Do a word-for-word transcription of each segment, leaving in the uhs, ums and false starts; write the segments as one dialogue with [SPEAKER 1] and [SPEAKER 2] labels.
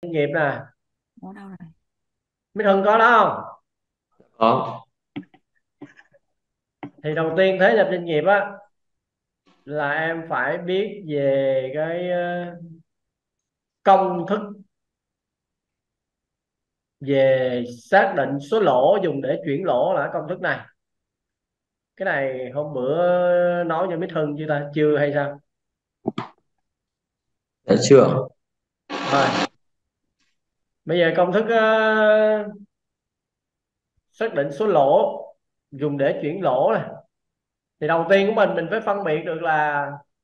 [SPEAKER 1] nghiệp nè.
[SPEAKER 2] Ở đâu rồi?
[SPEAKER 1] Mấy Hưng có đó không?
[SPEAKER 3] Có.
[SPEAKER 1] Thì đầu tiên thế nhập doanh nghiệp á là em phải biết về cái ờ, công thức về xác định số lỗ dùng để chuyển lỗ là công thức này. Cái này hôm bữa nói cho Mít Hưng chưa ta, chưa hay sao?
[SPEAKER 3] Dạ chưa.
[SPEAKER 1] Rồi bây giờ công thức ờ, xác định số lỗ dùng để chuyển lỗ này, thì đầu tiên của mình mình phải phân biệt được là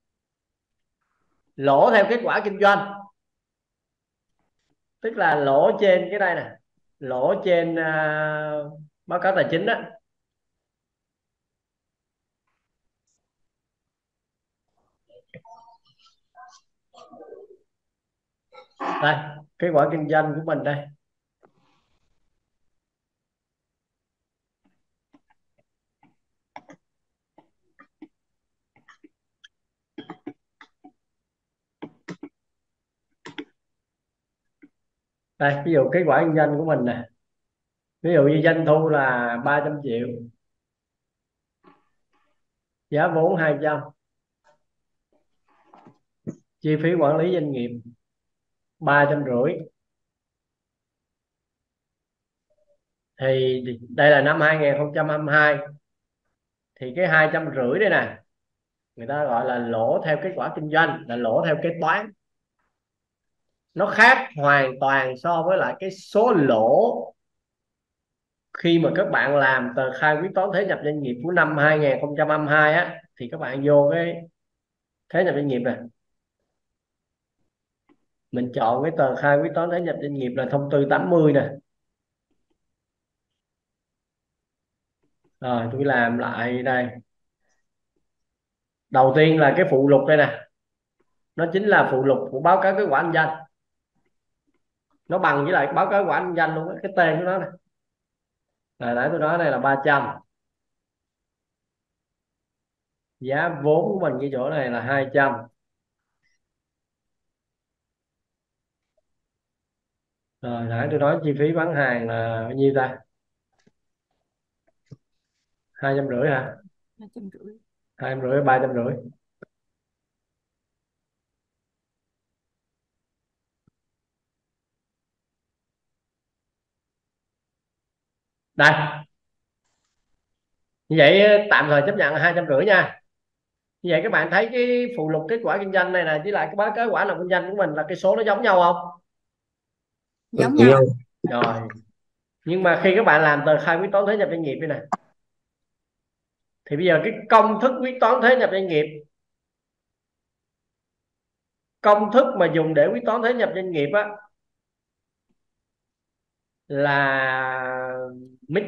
[SPEAKER 1] lỗ theo kết quả kinh doanh, tức là lỗ trên cái đây nè, lỗ trên à, báo cáo tài chính đó. Đây, kết quả kinh doanh của mình đây. Đây ví dụ kết quả kinh doanh của mình nè, ví dụ như doanh thu là ba trăm triệu, giá vốn hai trăm, chi phí quản lý doanh nghiệp ba trăm rưỡi. Thì đây là năm hai nghìn không trăm hai mươi hai, thì cái hai trăm rưỡi đây nè, người ta gọi là lỗ theo kết quả kinh doanh, là lỗ theo kế toán. Nó khác hoàn toàn so với lại cái số lỗ khi mà các bạn làm tờ khai quyết toán thuế nhập doanh nghiệp của năm hai nghìn không trăm hai mươi hai á, thì các bạn vô cái thuế nhập doanh nghiệp này, mình chọn cái tờ khai quyết toán thuế nhập doanh nghiệp là thông tư tám mươi nè. Rồi tôi làm lại đây. Đầu tiên là cái phụ lục đây nè, nó chính là phụ lục của báo cáo kết quả kinh doanh, nó bằng với lại báo cáo kết quả kinh doanh luôn á, cái tên của nó nè. Rồi nãy tôi nói đây là ba trăm, giá vốn của mình cái chỗ này là hai trăm. Rồi nãy tôi nói chi phí bán hàng là bao nhiêu ta? Hai trăm rưỡi hả?
[SPEAKER 2] Hai trăm rưỡi.
[SPEAKER 1] Hai trăm rưỡi, ba trăm rưỡi. Đây, như vậy tạm thời chấp nhận là hai trăm rưỡi nha. Như vậy các bạn thấy cái phụ lục kết quả kinh doanh này nè với lại cái báo cáo kết quả làm kinh doanh của mình là cái số nó giống nhau không?
[SPEAKER 3] Được
[SPEAKER 2] Giống
[SPEAKER 3] nhau.
[SPEAKER 2] nhau.
[SPEAKER 1] Rồi, nhưng mà khi các bạn làm tờ khai quyết toán thuế nhập doanh nghiệp đây nè, thì bây giờ cái công thức quyết toán thuế nhập doanh nghiệp, công thức mà dùng để quyết toán thuế nhập doanh nghiệp á, là mít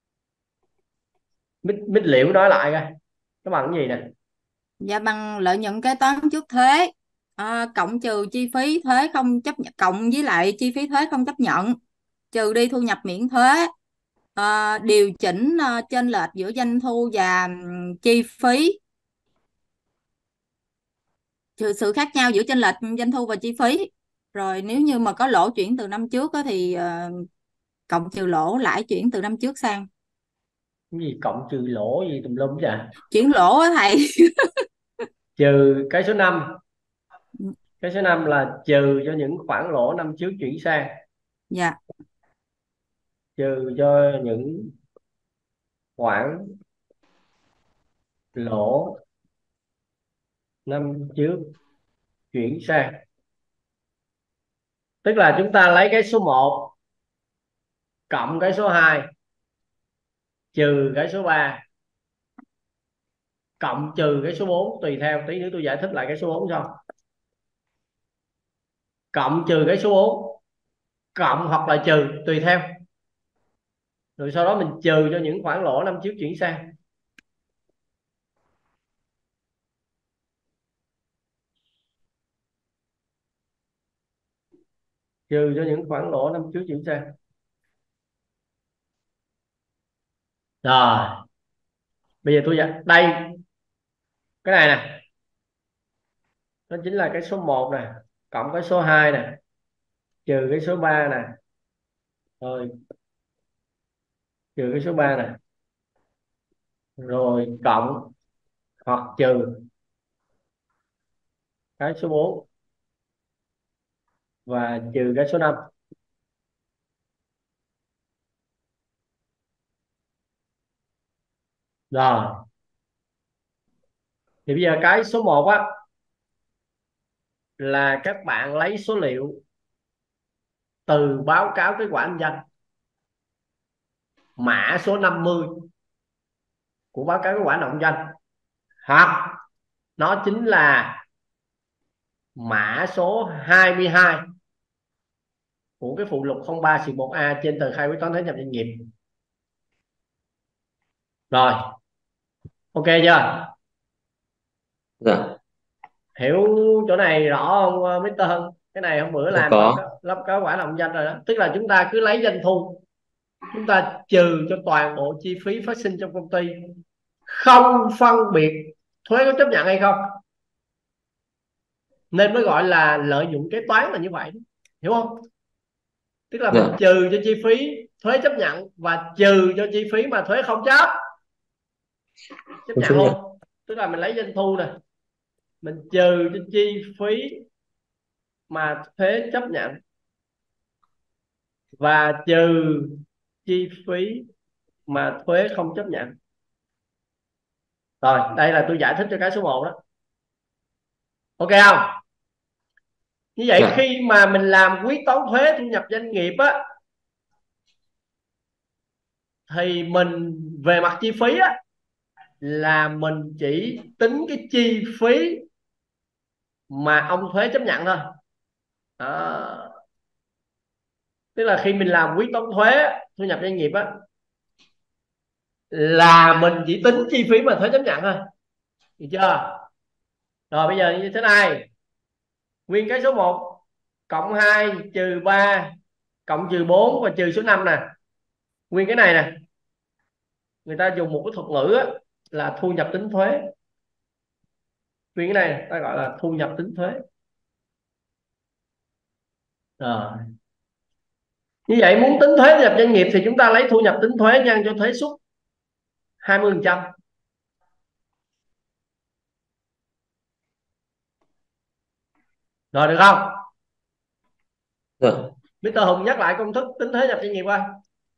[SPEAKER 1] mít mít liễu nói lại coi nó bằng cái gì nè.
[SPEAKER 2] Dạ bằng lợi nhuận kế toán trước thuế, à, cộng trừ chi phí thuế không chấp nhận, cộng với lại chi phí thuế không chấp nhận, trừ đi thu nhập miễn thuế, à, điều chỉnh à, chênh lệch giữa doanh thu và ừm, chi phí, trừ sự khác nhau giữa chênh lệch doanh thu và chi phí. Rồi nếu như mà có lỗ chuyển từ năm trước á, thì ờ, cộng trừ lỗ lãi chuyển từ năm trước sang.
[SPEAKER 1] Cái gì cộng trừ lỗ gì tùm lum vậy?
[SPEAKER 2] Chuyển lỗ á thầy.
[SPEAKER 1] Trừ cái số năm, cái số năm là trừ cho những khoản lỗ năm trước chuyển sang,
[SPEAKER 2] Dạ.
[SPEAKER 1] trừ cho những khoản lỗ năm trước chuyển sang, tức là chúng ta lấy cái số một cộng cái số hai trừ cái số ba cộng trừ cái số bốn, tùy theo tí nữa tôi giải thích lại cái số bốn sau. Cộng trừ cái số bốn, cộng hoặc là trừ tùy theo, rồi sau đó mình trừ cho những khoản lỗ năm trước chuyển sang, trừ cho những khoản lỗ năm trước chuyển sang. Rồi bây giờ tôi giải đây, cái này nè, nó chính là cái số một nè cộng cái số hai nè trừ cái số ba nè, rồi trừ cái số ba nè, rồi cộng hoặc trừ cái số bốn và trừ cái số năm. Rồi thì bây giờ cái số một á là các bạn lấy số liệu từ báo cáo kết quả kinh doanh mã số năm mươi của báo cáo kết quả kinh doanh, hoặc nó chính là mã số hai mươi hai của cái phụ lục không ba một A trên tờ khai quyết toán thuế nhập doanh nghiệp. Rồi, ok chưa?
[SPEAKER 3] Dạ.
[SPEAKER 1] Hiểu chỗ này rõ không uh, mít-tơ Hân? Cái này hôm bữa
[SPEAKER 3] Dạ
[SPEAKER 1] làm báo
[SPEAKER 3] có.
[SPEAKER 1] cáo báo cáo quả kinh doanh rồi đó. Tức là chúng ta cứ lấy doanh thu, chúng ta trừ cho toàn bộ chi phí phát sinh trong công ty, không phân biệt thuế có chấp nhận hay không, nên mới gọi là lợi nhuận kế toán là như vậy, hiểu không? Tức là mình
[SPEAKER 3] Dạ.
[SPEAKER 1] trừ cho chi phí thuế chấp nhận và trừ cho chi phí mà thuế không chấp chấp
[SPEAKER 3] Không
[SPEAKER 1] nhận
[SPEAKER 3] chấp nhận.
[SPEAKER 1] luôn. Tức là mình lấy doanh thu nè, mình trừ cho chi phí mà thuế chấp nhận và trừ chi phí mà thuế không chấp nhận. Rồi đây là tôi giải thích cho cái số một đó, ok không? Như vậy
[SPEAKER 3] Dạ.
[SPEAKER 1] khi mà mình làm quyết toán thuế thu nhập doanh nghiệp á, thì mình về mặt chi phí á là mình chỉ tính cái chi phí mà ông thuế chấp nhận thôi đó. Tức là khi mình làm quyết toán thuế thu nhập doanh nghiệp á là mình chỉ tính chi phí mà thuế chấp nhận thôi, được chưa? Rồi bây giờ như thế này, nguyên cái số một cộng hai trừ ba cộng trừ bốn và trừ số năm nè, nguyên cái này nè, người ta dùng một cái thuật ngữ á, là thu nhập tính thuế. Nguyên cái này ta gọi là thu nhập tính thuế. Rồi như vậy muốn tính thuế thu nhập doanh nghiệp thì chúng ta lấy thu nhập tính thuế nhân cho thuế suất hai mươi phần trăm. Rồi được không?
[SPEAKER 3] Dạ.
[SPEAKER 1] mít-tơ Hùng nhắc lại công thức tính thuế nhập doanh nghiệp qua.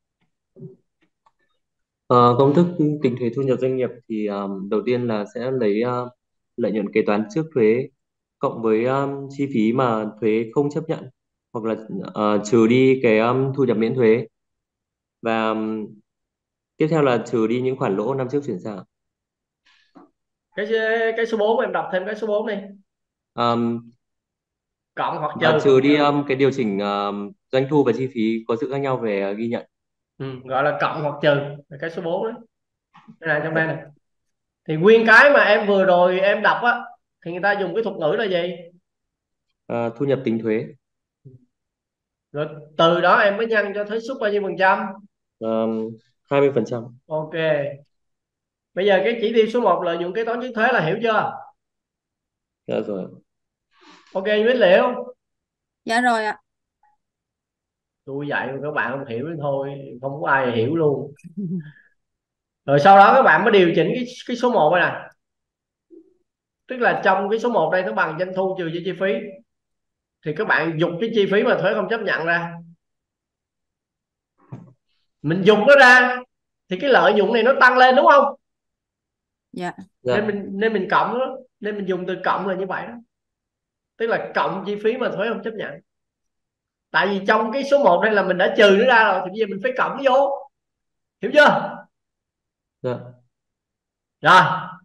[SPEAKER 3] Ờ, công thức tính thuế thu nhập doanh nghiệp thì um, đầu tiên là sẽ lấy uh, lợi nhuận kế toán trước thuế cộng với um, chi phí mà thuế không chấp nhận, hoặc là uh, trừ đi cái um, thu nhập miễn thuế, và um, tiếp theo là trừ đi những khoản lỗ năm trước chuyển sang.
[SPEAKER 1] cái cái số bốn em đọc thêm cái số bốn đi.
[SPEAKER 3] Um,
[SPEAKER 1] Cộng hoặc
[SPEAKER 3] và
[SPEAKER 1] trừ.
[SPEAKER 3] trừ đi um, cái điều chỉnh um, doanh thu và chi phí có sự khác nhau về uh, ghi nhận.
[SPEAKER 1] Ừ, gọi là cộng hoặc trừ là cái số bốn đấy. Cái này trong đây này, thì nguyên cái mà em vừa rồi em đọc á thì người ta dùng cái thuật ngữ là gì?
[SPEAKER 3] Uh, thu nhập tính thuế.
[SPEAKER 1] Rồi từ đó em mới nhân cho thuế suất bao nhiêu phần trăm?
[SPEAKER 3] Um, hai mươi phần trăm.
[SPEAKER 1] Ok, bây giờ cái chỉ tiêu số một lợi nhuận kế toán trước thuế là hiểu chưa?
[SPEAKER 3] Dạ rồi.
[SPEAKER 1] Ok biết liệu.
[SPEAKER 2] Dạ rồi ạ.
[SPEAKER 1] Tôi dạy mà các bạn không hiểu thì thôi, không có ai hiểu luôn. Rồi sau đó các bạn mới điều chỉnh cái cái số một này nè, tức là trong cái số một đây nó bằng doanh thu trừ cho chi phí, thì các bạn dục cái chi phí mà thuế không chấp nhận ra, mình dùng nó ra thì cái lợi nhuận này nó tăng lên đúng không?
[SPEAKER 2] Dạ.
[SPEAKER 3] Dạ.
[SPEAKER 1] Nên mình nên mình cộng đó, nên mình dùng từ cộng là như vậy đó, tức là cộng chi phí mà thuế không chấp nhận. Tại vì trong cái số một đây là mình đã trừ nó ra rồi thì bây giờ mình phải cộng nó vô, hiểu chưa?
[SPEAKER 3] Dạ.
[SPEAKER 1] Rồi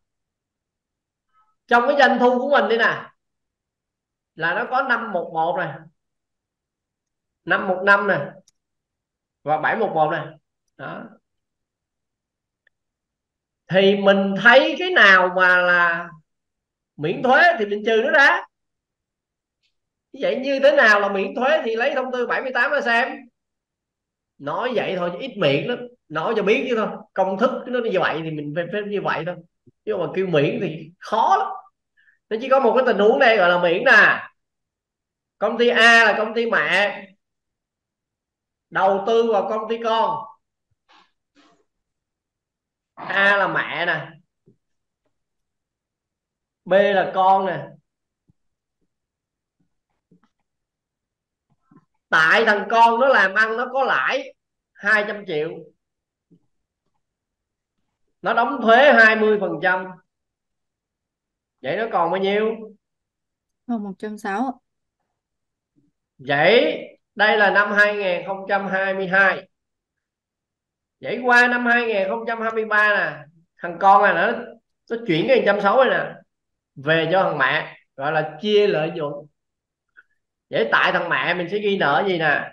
[SPEAKER 1] trong cái doanh thu của mình đây nè là nó có năm một một này, năm một năm này và bảy một một này đó. Thì mình thấy cái nào mà là miễn thuế thì mình trừ nó ra. Như vậy như thế nào là miễn thuế thì lấy thông tư bảy mươi tám ra xem. Nói vậy thôi chứ ít miệng lắm, nói cho biết chứ thôi, công thức nó như vậy thì mình phải, phải như vậy thôi, chứ mà kêu miễn thì khó lắm. Nó chỉ có một cái tình huống đây gọi là miễn nè, công ty A là công ty mẹ đầu tư vào công ty con. A là mẹ nè, B là con nè. Tại thằng con nó làm ăn nó có lãi hai trăm triệu, nó đóng thuế hai mươi phần trăm, vậy nó còn bao nhiêu?
[SPEAKER 2] Còn một trăm sáu mươi.
[SPEAKER 1] Vậy đây là năm hai nghìn không trăm hai mươi hai. Vậy qua năm hai nghìn không trăm hai mươi ba nè, thằng con này nó nó chuyển cái một trăm sáu mươi nè về cho thằng mẹ, gọi là chia lợi nhuận. Vậy tại thằng mẹ mình sẽ ghi nợ gì nè?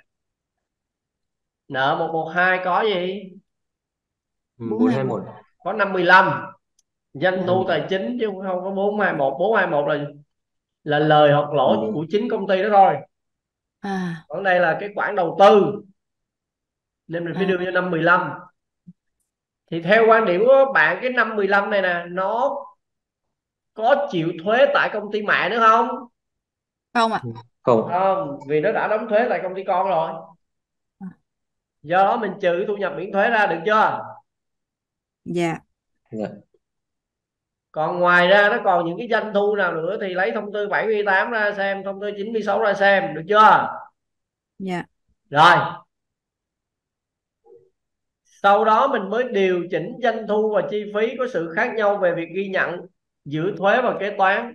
[SPEAKER 1] Nợ một một hai có gì?
[SPEAKER 3] Ừ,
[SPEAKER 2] bốn
[SPEAKER 3] bốn
[SPEAKER 2] hai
[SPEAKER 3] hai
[SPEAKER 2] một.
[SPEAKER 3] một.
[SPEAKER 1] Có năm mươi lăm. Doanh
[SPEAKER 2] Dạ.
[SPEAKER 1] thu tài chính chứ không có bốn hai một. bốn hai một là là lời hoặc lỗ
[SPEAKER 3] Ừ.
[SPEAKER 1] của chính công ty đó thôi.
[SPEAKER 2] À.
[SPEAKER 1] Còn đây là cái khoản đầu tư nên mình phải
[SPEAKER 2] À.
[SPEAKER 1] đưa cho năm mười lăm. Thì theo quan điểm của bạn, cái năm mười lăm này nè, nó có chịu thuế tại công ty mẹ nữa không?
[SPEAKER 2] Không ạ.
[SPEAKER 3] Không.
[SPEAKER 1] Không, vì nó đã đóng thuế tại công ty con rồi.
[SPEAKER 2] À.
[SPEAKER 1] Do đó mình trừ thu nhập miễn thuế ra, được chưa?
[SPEAKER 2] Dạ.
[SPEAKER 3] Dạ.
[SPEAKER 1] Còn ngoài ra nó còn những cái doanh thu nào nữa thì lấy thông tư bảy mươi tám ra xem, thông tư chín mươi sáu ra xem, được chưa?
[SPEAKER 2] Dạ.
[SPEAKER 1] Rồi sau đó mình mới điều chỉnh doanh thu và chi phí có sự khác nhau về việc ghi nhận giữa thuế và kế toán.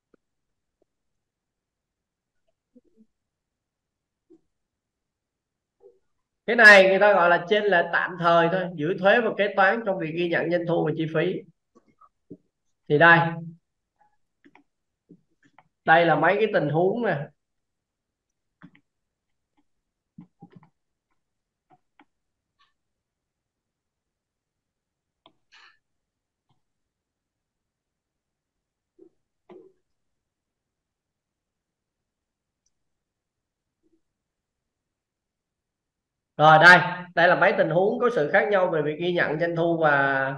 [SPEAKER 1] Cái này người ta gọi là chênh lệch tạm thời thôi, giữa thuế và kế toán trong việc ghi nhận doanh thu và chi phí. Thì đây, đây là mấy cái tình huống nè. Rồi đây, đây là mấy tình huống có sự khác nhau về việc ghi nhận doanh thu và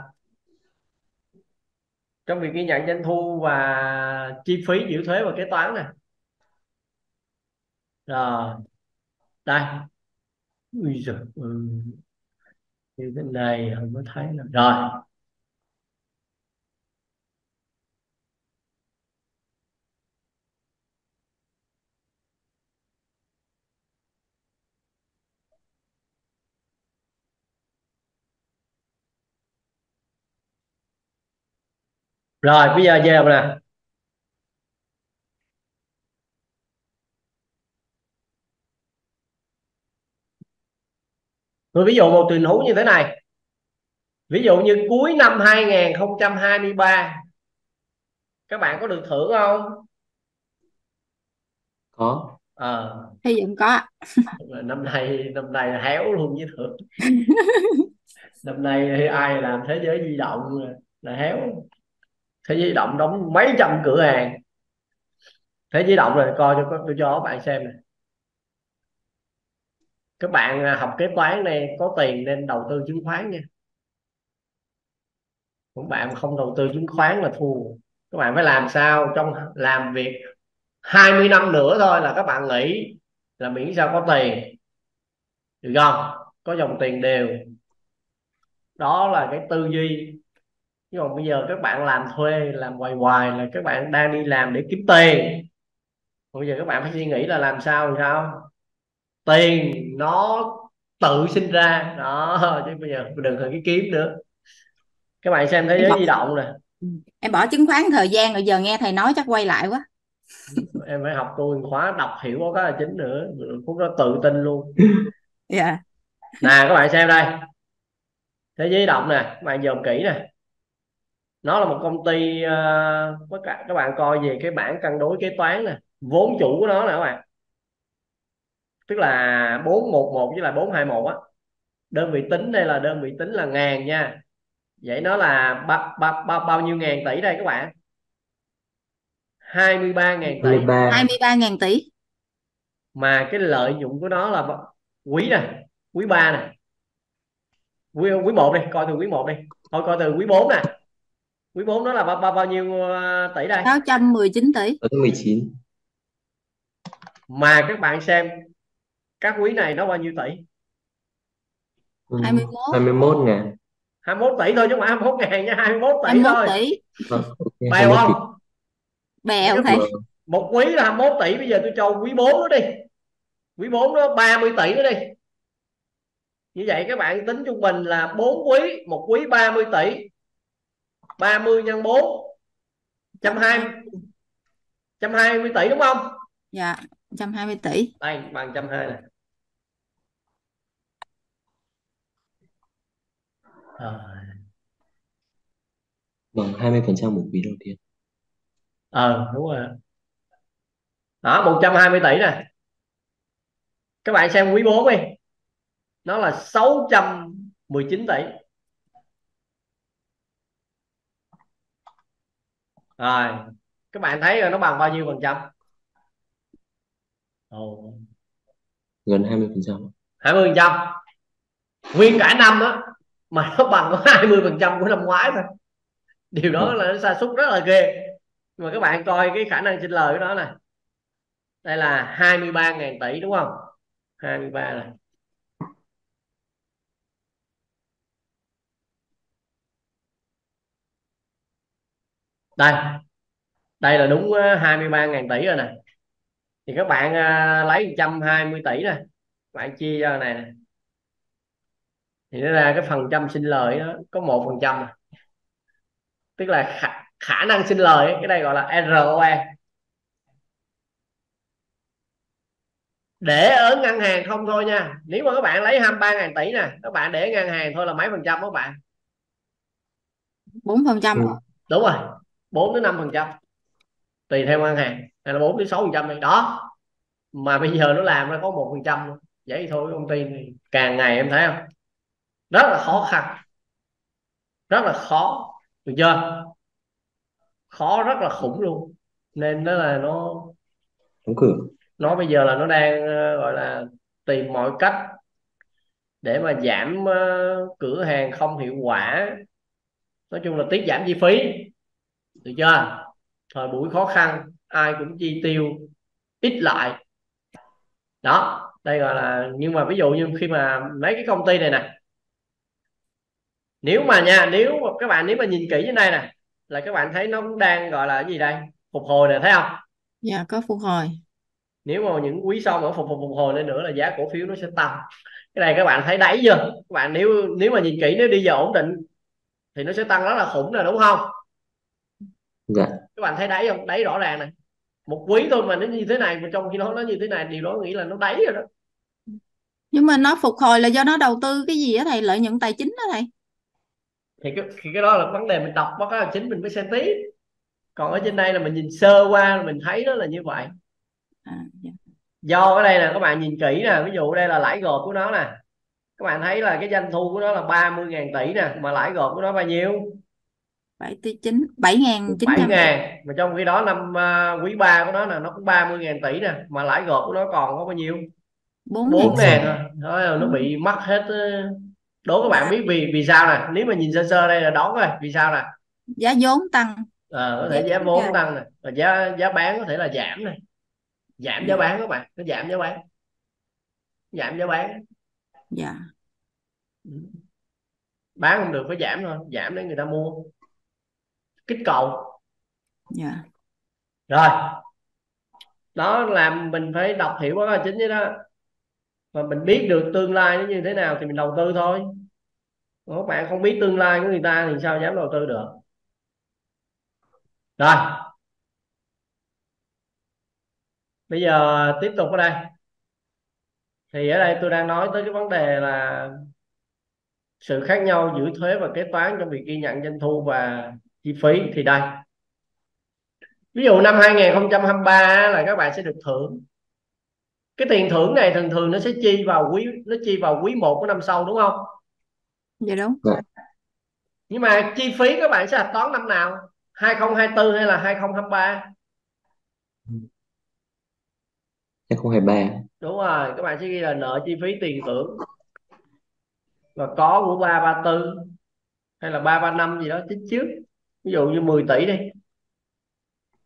[SPEAKER 1] trong việc ghi nhận doanh thu và chi phí giữa thuế và kế toán nè. Rồi đây, ui giời, ừ. Như thế này không có thấy nè. Rồi rồi bây giờ về nè. Tôi ví dụ một tình huống như thế này. Ví dụ như cuối năm hai nghìn không trăm hai mươi ba các bạn có được thưởng không?
[SPEAKER 3] Có.
[SPEAKER 1] Ờ,
[SPEAKER 2] Hy vọng có ạ.
[SPEAKER 1] năm nay năm nay là héo luôn với thưởng. Năm nay ai làm thế giới di động là héo. Thế giới di động đóng mấy trăm cửa hàng. Thế giới di động rồi, coi cho tôi cho các bạn xem này. Các bạn học kế toán này có tiền nên đầu tư chứng khoán nha. Các bạn không đầu tư chứng khoán là thua. Các bạn phải làm sao trong làm việc hai mươi năm nữa thôi là các bạn nghỉ, là miễn sao có tiền, được không? Có dòng tiền đều. Đó là cái tư duy. Nhưng mà bây giờ các bạn làm thuê, làm hoài hoài là các bạn đang đi làm để kiếm tiền. Bây giờ các bạn phải suy nghĩ là làm sao làm sao tiền nó tự sinh ra đó, chứ bây giờ đừng có cái kiếm nữa. Các bạn xem thế
[SPEAKER 2] Em
[SPEAKER 1] giới
[SPEAKER 2] bỏ
[SPEAKER 1] di động nè.
[SPEAKER 2] em bỏ chứng khoán thời gian rồi, giờ nghe thầy nói chắc quay lại quá.
[SPEAKER 1] Em phải học tôi khóa đọc hiểu có cái là chính nữa, phút đó tự tin luôn.
[SPEAKER 2] Dạ.
[SPEAKER 1] Nè các bạn xem đây, thế giới di động nè, các bạn dòm kỹ nè. Nó là một công ty uh, tất cả các bạn coi về cái bảng cân đối kế toán nè, vốn chủ của nó nè các bạn, tức là bốn một một với là bốn hai một á. Đơn vị tính đây là đơn vị tính là ngàn nha. Vậy nó là ba, ba, ba, bao nhiêu ngàn tỷ đây các bạn? hai mươi ba ngàn tỷ.
[SPEAKER 3] hai mươi ba.
[SPEAKER 2] hai mươi ba ngàn tỷ.
[SPEAKER 1] Mà cái lợi nhuận của nó là quý nè, quý ba nè, quý quý một đi, coi từ quý một đi, thôi coi từ quý bốn nè. Quý bốn nó là bao, bao, bao nhiêu ờ, tỷ đây?
[SPEAKER 2] sáu trăm mười chín tỷ.
[SPEAKER 3] Ở mười chín.
[SPEAKER 1] Mà các bạn xem các quý này nó bao nhiêu tỷ?
[SPEAKER 3] Ừ,
[SPEAKER 2] hai mươi mốt.
[SPEAKER 3] hai mươi mốt ngàn.
[SPEAKER 1] hai mươi mốt tỷ thôi chứ không phải hai mươi mốt ngàn nha, hai mươi mốt tỷ
[SPEAKER 2] hai mươi mốt
[SPEAKER 1] thôi.
[SPEAKER 2] tỷ.
[SPEAKER 3] Vâng, ok,
[SPEAKER 1] Bèo
[SPEAKER 3] hai mươi mốt tỷ.
[SPEAKER 1] không? Thì
[SPEAKER 2] Bèo
[SPEAKER 1] cái
[SPEAKER 2] thầy.
[SPEAKER 3] Vâng.
[SPEAKER 1] một quý là hai mươi mốt tỷ, bây giờ tôi cho quý bốn nó đi, quý bốn nó ba mươi tỷ nữa đi. Như vậy các bạn tính trung bình là bốn quý, một quý ba mươi tỷ, ba mươi nhân bốn,
[SPEAKER 2] trăm hai.
[SPEAKER 1] một trăm hai mươi, một trăm hai mươi tỷ đúng không?
[SPEAKER 2] Dạ, một trăm hai mươi tỷ.
[SPEAKER 1] Đây bằng một trăm hai mươi này. Ờ
[SPEAKER 3] Bằng hai mươi phần trăm một quý đầu tiên.
[SPEAKER 1] ờ, đúng rồi. Đó, một trăm hai mươi tỷ nè. Các bạn xem quý bốn đi, nó là sáu trăm mười chín tỷ. Rồi các bạn thấy rồi, nó bằng bao nhiêu phần trăm? Ồ,
[SPEAKER 3] Gần hai mươi phần trăm.
[SPEAKER 1] hai mươi phần trăm. Nguyên cả năm đó mà nó bằng có hai mươi phần trăm của năm ngoái thôi. Điều đó
[SPEAKER 3] Vâng.
[SPEAKER 1] là nó sa sút rất là ghê. Nhưng mà các bạn coi cái khả năng sinh lời của nó này, đây là hai mươi ba ngàn tỷ đúng không? hai mươi ba này. Đây, đây là đúng ờ, hai mươi ba ngàn tỷ rồi nè. Thì các bạn à, lấy một trăm hai mươi tỷ nè, bạn chia ra này nè, thì nó ra cái phần trăm sinh lời đó có một phần trăm, tức là khả, khả năng sinh lời ấy, cái đây gọi là rờ o e. Để ở ngân hàng không thôi nha, nếu mà các bạn lấy hai mươi ba ngàn tỷ nè, các bạn để ở ngân hàng thôi là mấy phần trăm các bạn?
[SPEAKER 2] bốn phần trăm.
[SPEAKER 3] Ừ.
[SPEAKER 1] Đúng rồi, bốn đến năm phần trăm tùy theo ngân hàng, hay là bốn đến sáu phần trăm đó. Mà bây giờ nó làm ra có một phần trăm, vậy thôi. Công ty này càng ngày em thấy không, rất là khó khăn, rất là khó, được chưa? Khó rất là khủng luôn. Nên đó là nó
[SPEAKER 3] Đóng cửa.
[SPEAKER 1] nó bây giờ là nó đang ờ, gọi là tìm mọi cách để mà giảm ờ, cửa hàng không hiệu quả, nói chung là tiết giảm chi phí, được chưa? Thời buổi khó khăn ai cũng chi tiêu ít lại đó. Đây gọi là, nhưng mà ví dụ như khi mà mấy cái công ty này nè, nếu mà nha, nếu mà các bạn nếu mà nhìn kỹ trên đây nè, là các bạn thấy nó cũng đang gọi là cái gì đây, phục hồi nè, thấy không?
[SPEAKER 2] Dạ, có phục hồi.
[SPEAKER 1] Nếu mà những quý sau mà phục phục phục hồi lên nữa là giá cổ phiếu nó sẽ tăng. Cái này các bạn thấy đáy chưa? Các bạn nếu nếu mà nhìn kỹ, nếu đi vào ổn định thì nó sẽ tăng rất là khủng nè, đúng không?
[SPEAKER 3] Dạ.
[SPEAKER 1] Các bạn thấy đáy không? Đáy rõ ràng này, một quý thôi mà nó như thế này, mà trong khi nó nó như thế này, điều đó nghĩ là nó đáy rồi đó.
[SPEAKER 2] Nhưng mà nó phục hồi là do nó đầu tư cái gì á thầy, lợi nhuận tài chính đó thầy?
[SPEAKER 1] Thì cái, thì cái đó là vấn đề mình đọc báo cáo tài chính mình mới xem tiếp. Còn ở trên đây là mình nhìn sơ qua là mình thấy đó là như vậy.
[SPEAKER 2] À, dạ.
[SPEAKER 1] Do ở đây là các bạn nhìn kỹ nè, ví dụ đây là lãi gộp của nó nè, các bạn thấy là cái doanh thu của nó là ba mươi ngàn tỷ nè, mà lãi gộp của nó bao nhiêu?
[SPEAKER 2] bảy tỷ chín, bảy nghìn chín
[SPEAKER 1] bảy
[SPEAKER 2] trăm tỷ.
[SPEAKER 1] ngàn. Mà trong khi đó năm uh, quý ba của nó là nó cũng ba mươi ngàn tỷ nè, mà lãi gộp của nó còn có bao nhiêu?
[SPEAKER 2] bốn nghìn
[SPEAKER 1] bốn
[SPEAKER 2] sáu.
[SPEAKER 1] ngàn thôi. Thôi nó bị mất hết. Đố các bạn biết vì vì sao nè, nếu mà nhìn sơ sơ đây là đón rồi vì sao nè.
[SPEAKER 2] Giá vốn tăng.
[SPEAKER 1] Ờ, có
[SPEAKER 2] Giá
[SPEAKER 1] thể giá
[SPEAKER 2] vốn
[SPEAKER 1] vốn
[SPEAKER 2] cao.
[SPEAKER 1] tăng nè, và giá giá bán có thể là giảm này, giảm giá
[SPEAKER 2] Dạ.
[SPEAKER 1] bán các bạn, nó giảm giá bán, giảm giá bán.
[SPEAKER 2] Dạ.
[SPEAKER 1] Bán không được phải giảm thôi, giảm để người ta mua, kích cầu.
[SPEAKER 2] Dạ.
[SPEAKER 1] Rồi đó, làm mình phải đọc hiểu báo cáo tài chính với đó, và mình biết được tương lai nó như thế nào thì mình đầu tư thôi. Còn các bạn không biết tương lai của người ta thì sao dám đầu tư được. Rồi bây giờ tiếp tục ở đây, thì ở đây tôi đang nói tới cái vấn đề là sự khác nhau giữa thuế và kế toán trong việc ghi nhận doanh thu và chi phí. Thì đây, ví dụ năm hai không hai ba là các bạn sẽ được thưởng. Cái tiền thưởng này thường thường nó sẽ chi vào quý nó chi vào quý một của năm sau, đúng không?
[SPEAKER 2] Dạ đúng.
[SPEAKER 3] Dạ.
[SPEAKER 1] Nhưng mà chi phí các bạn sẽ hạch toán năm nào? hai không hai tư hay là hai không hai ba?
[SPEAKER 3] hai không hai ba.
[SPEAKER 1] Đúng rồi, các bạn sẽ ghi là nợ chi phí tiền thưởng và có của ba ba tư hay là ba ba năm gì đó chính trước. Ví dụ như mười tỷ đi,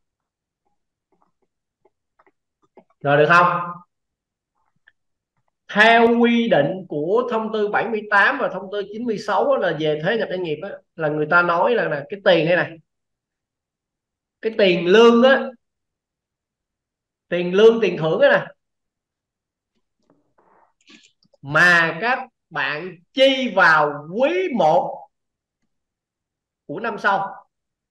[SPEAKER 1] rồi được không? Theo quy định của thông tư bảy mươi tám và thông tư chín mươi sáu là về thuế nhập doanh nghiệp á, là người ta nói là, là cái tiền này này, cái tiền lương á, tiền lương tiền thưởng á nè, mà các bạn chi vào quý một của năm sau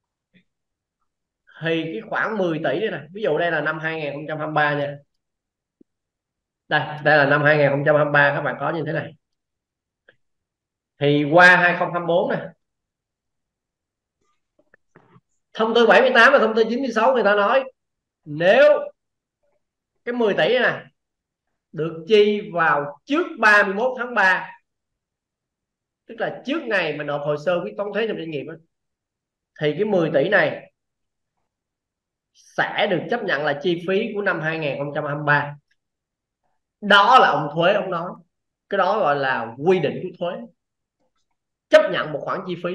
[SPEAKER 1] thì cái khoản mười tỷ đây này, ví dụ đây là năm hai nghìn không trăm hai mươi ba nha, đây đây là năm hai nghìn không trăm hai mươi ba, các bạn có như thế này, thì qua hai nghìn không trăm hai mươi bốn này, thông tư bảy mươi tám và thông tư chín mươi sáu người ta nói nếu cái mười tỷ này được chi vào trước ba mươi mốt tháng ba, tức là trước ngày mà nộp hồ sơ quyết toán thuế trong doanh nghiệp đó, thì cái mười tỷ này sẽ được chấp nhận là chi phí của năm hai nghìn không trăm hai mươi ba. Đó là ông thuế ông nói, cái đó gọi là quy định của thuế, chấp nhận một khoản chi phí.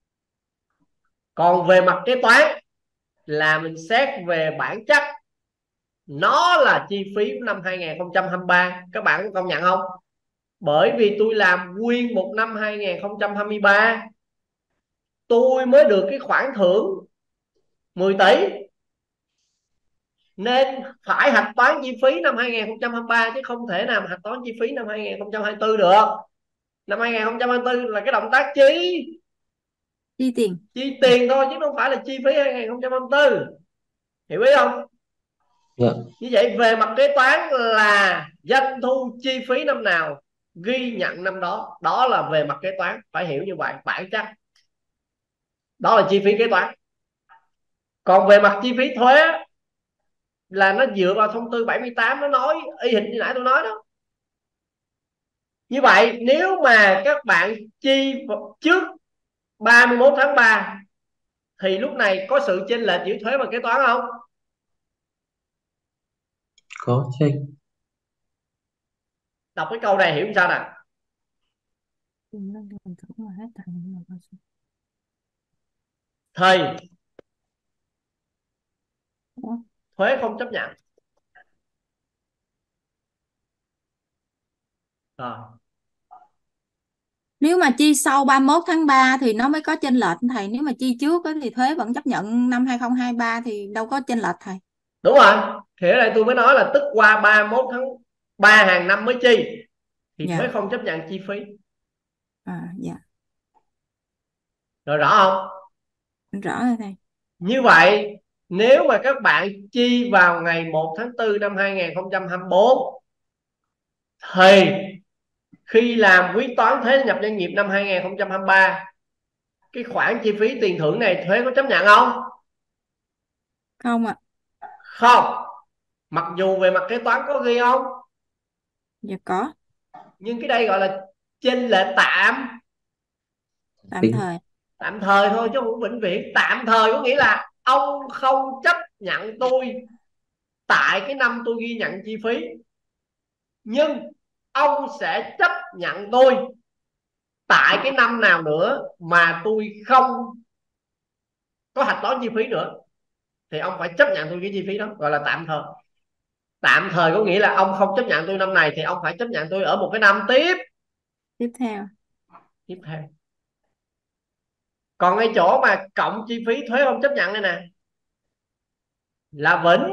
[SPEAKER 1] Còn về mặt kế toán là mình xét về bản chất, nó là chi phí của năm hai nghìn không trăm hai mươi ba, các bạn có công nhận không? Bởi vì tôi làm nguyên một năm hai nghìn không trăm hai mươi ba tôi mới được cái khoản thưởng mười tỷ, nên phải hạch toán chi phí năm hai nghìn không trăm hai mươi ba chứ không thể nào hạch toán chi phí năm hai nghìn không trăm hai mươi tư được. Năm hai nghìn không trăm hai mươi tư là cái động tác chi
[SPEAKER 2] Chi tiền.
[SPEAKER 1] chi tiền thôi chứ không phải là chi phí hai nghìn không trăm hai mươi tư, hiểu ý không?
[SPEAKER 3] Dạ.
[SPEAKER 1] Như vậy về mặt kế toán là doanh thu chi phí năm nào ghi nhận năm đó, đó là về mặt kế toán, phải hiểu như vậy, bản chất đó là chi phí kế toán. Còn về mặt chi phí thuế là nó dựa vào thông tư bảy mươi tám, nó nói y hình như nãy tôi nói đó. Như vậy nếu mà các bạn chi trước ba mươi mốt tháng ba thì lúc này có sự chênh lệch giữa thuế và kế toán không?
[SPEAKER 3] Có chứ anh.
[SPEAKER 1] Đọc cái câu này hiểu sao nè? Thì thuế không chấp nhận. À.
[SPEAKER 2] Nếu mà chi sau ba mươi mốt tháng ba thì nó mới có chênh lệch thầy, nếu mà chi trước thì thuế vẫn chấp nhận năm hai nghìn không trăm hai mươi ba thì đâu có chênh lệch thầy.
[SPEAKER 1] Đúng rồi, thì ở đây tôi mới nói là tức qua ba mươi mốt tháng ba hàng năm mới chi thì
[SPEAKER 2] Dạ.
[SPEAKER 1] thuế không chấp nhận chi phí.
[SPEAKER 2] À, dạ.
[SPEAKER 1] Rồi rõ không?
[SPEAKER 2] Rõ rồi thầy.
[SPEAKER 1] Như vậy nếu mà các bạn chi vào ngày một tháng tư năm hai nghìn không trăm hai mươi bốn thì khi làm quyết toán thuế nhập doanh nghiệp năm hai nghìn không trăm hai mươi ba, cái khoản chi phí tiền thưởng này thuế có chấp nhận không?
[SPEAKER 2] Không ạ. À.
[SPEAKER 1] Không. Mặc dù về mặt kế toán có ghi không?
[SPEAKER 2] Dạ có.
[SPEAKER 1] Nhưng cái đây gọi là chênh lệch tạm,
[SPEAKER 2] Tạm
[SPEAKER 3] Tính.
[SPEAKER 2] thời.
[SPEAKER 1] Tạm thời thôi chứ không vĩnh viễn. Tạm thời có nghĩa là ông không chấp nhận tôi tại cái năm tôi ghi nhận chi phí, nhưng ông sẽ chấp nhận tôi tại cái năm nào nữa mà tôi không có hạch toán chi phí nữa, thì ông phải chấp nhận tôi cái chi phí đó, gọi là tạm thời. Tạm thời có nghĩa là ông không chấp nhận tôi năm này thì ông phải chấp nhận tôi ở một cái năm tiếp
[SPEAKER 2] Tiếp theo.
[SPEAKER 1] tiếp theo. Còn cái chỗ mà cộng chi phí thuế không chấp nhận đây nè là vĩnh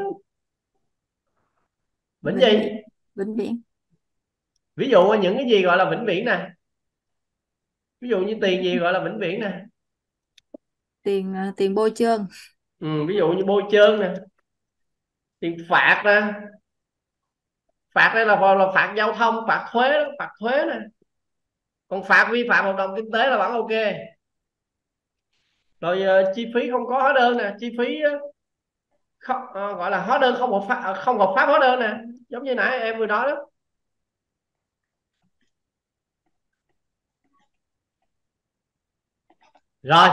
[SPEAKER 1] vĩnh
[SPEAKER 2] Vĩnh
[SPEAKER 1] gì?
[SPEAKER 2] viễn. Vĩnh viễn.
[SPEAKER 1] Ví dụ những cái gì gọi là vĩnh viễn nè? Ví dụ như tiền gì gọi là vĩnh viễn nè?
[SPEAKER 2] Tiền tiền bôi trơn.
[SPEAKER 1] Ừ, ví dụ như bôi trơn nè, tiền phạt nè. Phạt đây là, là phạt giao thông, phạt thuế, phạt thuế nè. Còn phạt vi phạm hợp đồng kinh tế là vẫn ok. Rồi uh, chi phí không có hóa đơn nè, chi phí uh, không, uh, gọi là hóa đơn không hợp pháp, uh, không hợp pháp hóa đơn nè, giống như nãy em vừa nói đó. Rồi,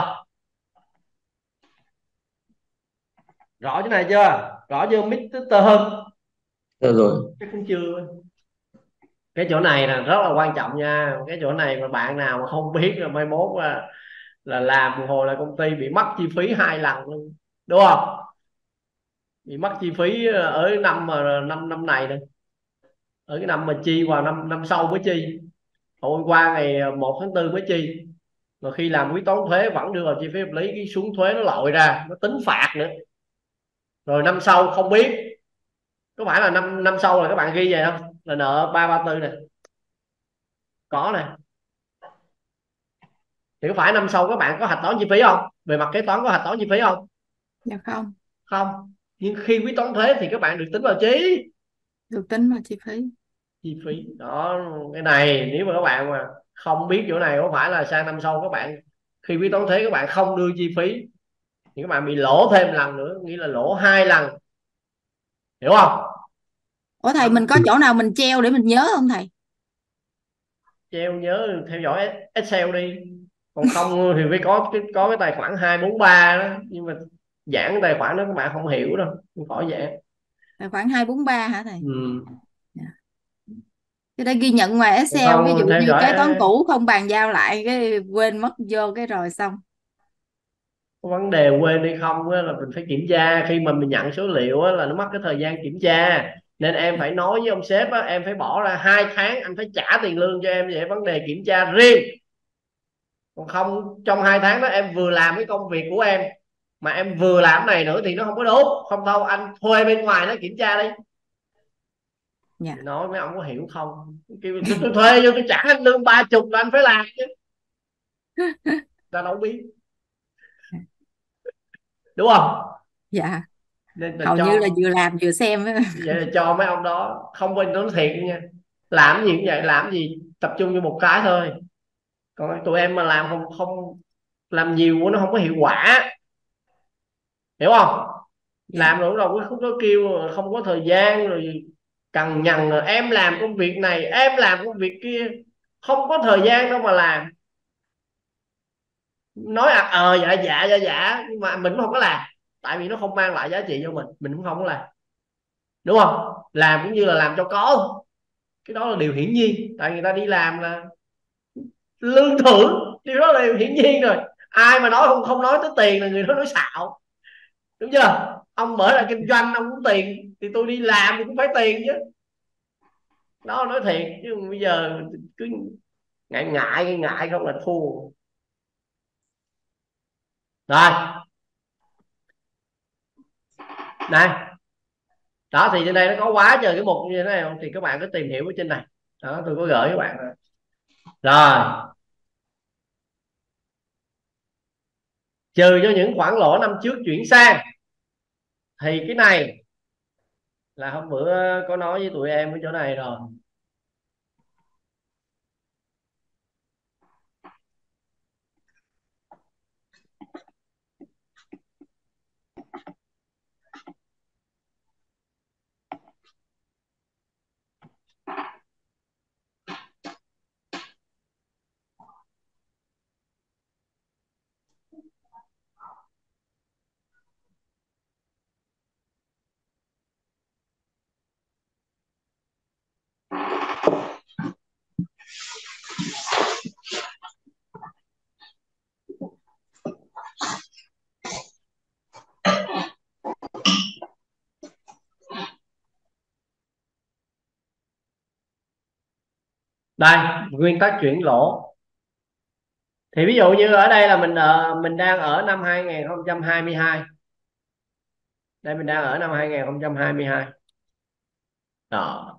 [SPEAKER 1] rõ chỗ này chưa? Rõ chưa mít tơ hơn?
[SPEAKER 3] Dạ rồi.
[SPEAKER 1] Chắc cũng chưa. Cái chỗ này là rất là quan trọng nha. Cái chỗ này mà bạn nào mà không biết là mai mốt là, là làm một hồi là công ty bị mất chi phí hai lần luôn, đúng không? Bị mất chi phí ở năm mà năm năm này này. ở cái năm mà chi vào năm năm sau mới chi, hồi qua ngày một tháng tư mới chi, mà khi làm quyết toán thuế vẫn đưa vào chi phí hợp lý, cái xuống thuế nó lội ra nó tính phạt nữa, rồi năm sau không biết. Có phải là năm năm sau là các bạn ghi vậy không, là nợ ba ba tư này có này, thì có phải năm sau các bạn có hạch toán chi phí không, về mặt kế toán có hạch toán chi phí không?
[SPEAKER 2] Dạ không.
[SPEAKER 1] Không. Nhưng khi quyết toán thuế thì các bạn được tính vào chi
[SPEAKER 2] Được tính vào chi phí.
[SPEAKER 1] chi phí đó. Cái này nếu mà các bạn mà không biết chỗ này, có phải là sang năm sau các bạn khi quyết toán thuế các bạn không đưa chi phí thì các bạn bị lỗ thêm lần nữa, nghĩa là lỗ hai lần, hiểu không?
[SPEAKER 2] Ủa thầy, mình
[SPEAKER 1] Năm
[SPEAKER 2] có chỗ nào mình treo để mình nhớ không thầy?
[SPEAKER 1] treo nhớ theo dõi Excel đi, còn không thì phải có cái có cái tài khoản hai bốn ba đó, nhưng mà giảng tài khoản đó các bạn không hiểu đâu, không khỏi giảng.
[SPEAKER 2] Tài khoản hai bốn ba hả thầy?
[SPEAKER 1] Ừ.
[SPEAKER 2] Dạ. Cái đây ghi nhận ngoài
[SPEAKER 1] Còn
[SPEAKER 2] Excel, ví dụ
[SPEAKER 1] không theo
[SPEAKER 2] như
[SPEAKER 1] dõi
[SPEAKER 2] kế toán cũ không bàn giao lại cái quên mất vô cái rồi xong.
[SPEAKER 1] vấn đề quên hay không á, là mình phải kiểm tra, khi mà mình nhận số liệu á, là nó mất cái thời gian kiểm tra, nên em phải nói với ông sếp á, em phải bỏ ra hai tháng anh phải trả tiền lương cho em về vấn đề kiểm tra riêng. Còn không trong hai tháng đó em vừa làm cái công việc của em mà em vừa làm này nữa thì nó không có đúng. Không đâu anh thuê bên ngoài nó kiểm tra đi.
[SPEAKER 2] Dạ.
[SPEAKER 1] Thì nói mấy ông có hiểu không, kêu tôi, tôi thuê vô tôi trả anh lương ba chục là anh phải làm chứ, ta đâu biết, đúng không?
[SPEAKER 2] Dạ.
[SPEAKER 1] Nên là
[SPEAKER 2] Hầu như là
[SPEAKER 1] cho
[SPEAKER 2] vừa làm vừa xem á.
[SPEAKER 1] vậy là cho mấy ông đó không, bên nói thiệt nha, làm gì cũng vậy, làm gì tập trung vô một cái thôi, còn tụi em mà làm không không làm nhiều nó không có hiệu quả, hiểu không?
[SPEAKER 2] Dạ.
[SPEAKER 1] Làm rồi đâu có, có kêu không có thời gian rồi cằn nhằn rồi em làm công việc này em làm công việc kia, không có thời gian đâu mà làm, nói à ờ dạ dạ dạ dạ nhưng mà mình cũng không có làm, tại vì nó không mang lại giá trị cho mình mình cũng không có làm, đúng không? Làm cũng như là làm cho có thôi. Cái đó là điều hiển nhiên, tại người ta đi làm là lương thưởng, điều đó là điều hiển nhiên rồi. Ai mà nói không không nói tới tiền là người đó nói xạo, đúng chưa? Ông mở ra kinh doanh ông cũng tiền thì tôi đi làm thì cũng phải tiền chứ, đó nói thiệt chứ bây giờ cứ ngại ngại ngại không là thua. Rồi này, đó thì trên đây nó có quá trời cái mục như thế này không, thì các bạn cứ tìm hiểu ở trên này, đó tôi có gửi các bạn rồi. Rồi trừ cho những khoản lỗ năm trước chuyển sang, thì cái này là hôm bữa có nói với tụi em ở chỗ này rồi. Đây nguyên tắc chuyển lỗ, thì ví dụ như ở đây là mình ở mình đang ở năm hai không hai hai, đây mình đang ở năm hai không hai hai đó.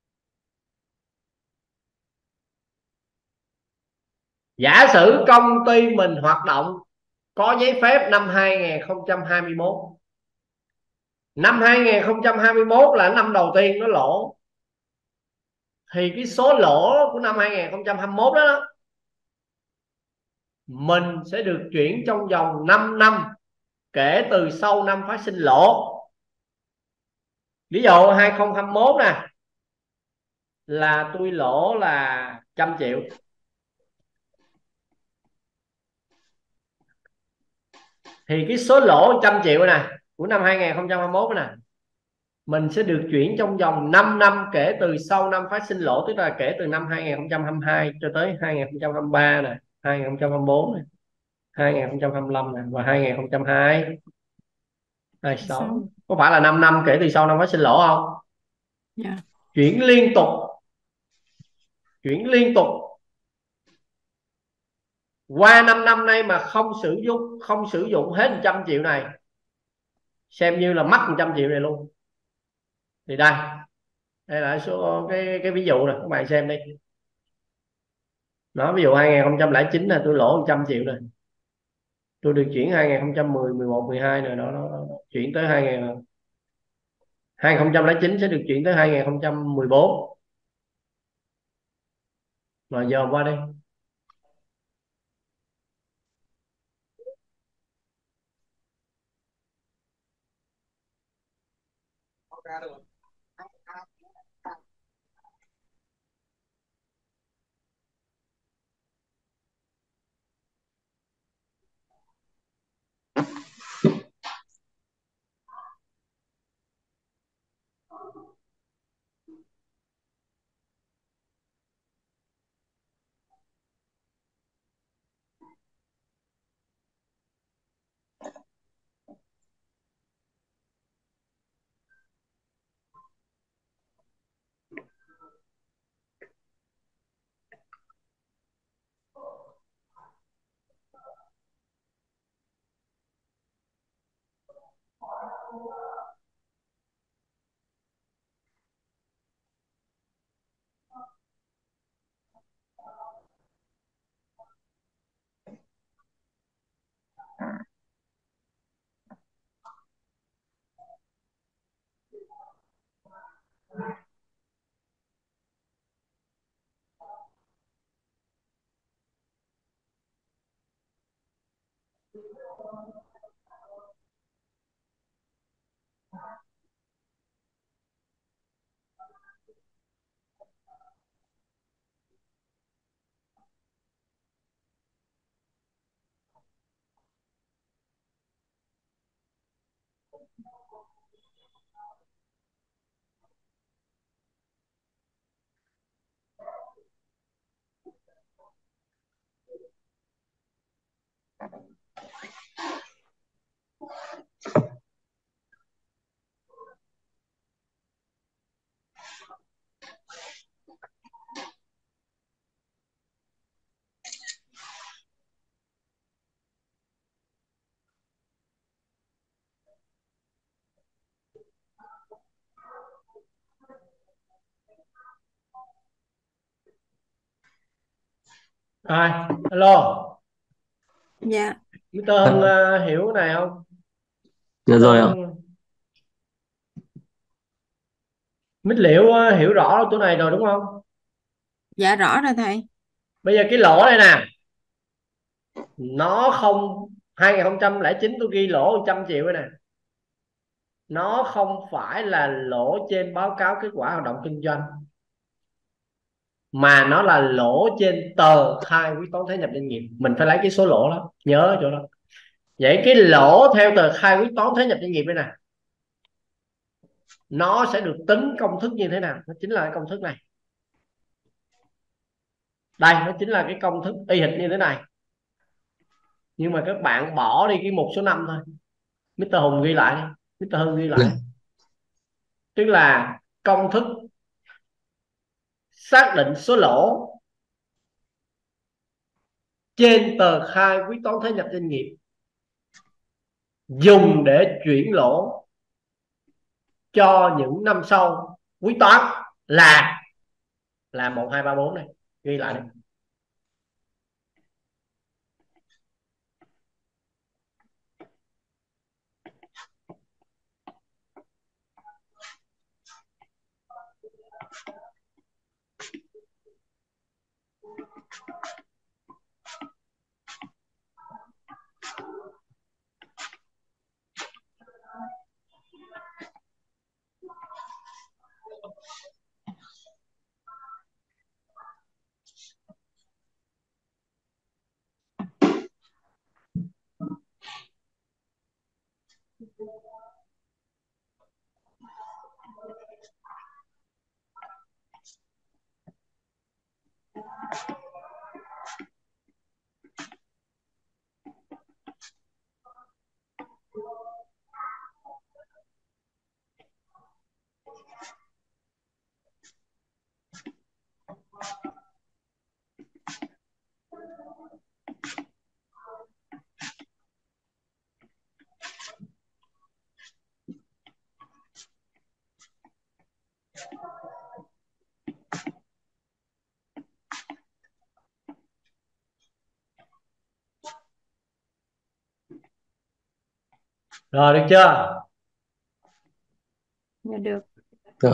[SPEAKER 1] Giả sử công ty mình hoạt động có giấy phép năm hai không hai mốt, năm hai không hai mốt là năm đầu tiên nó lỗ, thì cái số lỗ của năm hai không hai mốt đó, đó mình sẽ được chuyển trong vòng 5 năm kể từ sau năm phát sinh lỗ. Ví dụ hai không hai mốt nè là tôi lỗ là trăm triệu, thì cái số lỗ trăm triệu nè của năm hai không hai mốt nè mình sẽ được chuyển trong vòng 5 năm kể từ sau năm phát sinh lỗ, tức là kể từ năm hai không hai hai cho tới hai không hai ba nè, hai không hai bốn nè, hai không hai lăm nè và hai không hai hai sáu.
[SPEAKER 2] Sáu.
[SPEAKER 1] Có phải là 5 năm kể từ sau năm phát sinh lỗ không?
[SPEAKER 2] Dạ.
[SPEAKER 1] chuyển liên tục, chuyển liên tục qua năm năm nay mà không sử dụng không sử dụng hết một trăm triệu này, xem như là mất một trăm triệu này luôn. Thì đây đây là số cái cái ví dụ này, các bạn xem đi. Đó, ví dụ hai không không chín là tôi lỗ một trăm triệu này, tôi được chuyển hai không một không, mười một, mười hai rồi đó, đó, đó. Chuyển tới hai hai không không chín sẽ được chuyển tới hai không một bốn. Rồi giờ qua đi. Rồi, hello.
[SPEAKER 2] Dạ.
[SPEAKER 1] mít-tơ Hưng uh, hiểu cái này không?
[SPEAKER 3] Dạ
[SPEAKER 1] mít-tơ
[SPEAKER 3] rồi ạ.
[SPEAKER 1] Hưng, Mít Liễu uh, hiểu rõ chỗ này rồi đúng không?
[SPEAKER 2] Dạ rõ rồi thầy.
[SPEAKER 1] Bây giờ cái lỗ này nè, nó không, hai không không chín tôi ghi lỗ một trăm triệu đây nè, nó không phải là lỗ trên báo cáo kết quả hoạt động kinh doanh, mà nó là lỗ trên tờ khai quyết toán thuế nhập doanh nghiệp. Mình phải lấy cái số lỗ đó, nhớ chỗ đó. Vậy cái lỗ theo tờ khai quyết toán thuế nhập doanh nghiệp đây nè, nó sẽ được tính công thức như thế nào? Nó chính là cái công thức này. Đây, nó chính là cái công thức y hệt như thế này, nhưng mà các bạn bỏ đi cái mục số năm thôi. mít-tơ Hùng ghi lại đi, mít-tơ Hưng ghi lại.
[SPEAKER 3] Dạ.
[SPEAKER 1] Tức là công thức xác định số lỗ trên tờ khai quyết toán thuế nhập doanh nghiệp, dùng để chuyển lỗ cho những năm sau quyết toán là là một hai ba bốn này, ghi lại đây. Rồi được chưa?
[SPEAKER 2] Dạ được.
[SPEAKER 3] Dạ.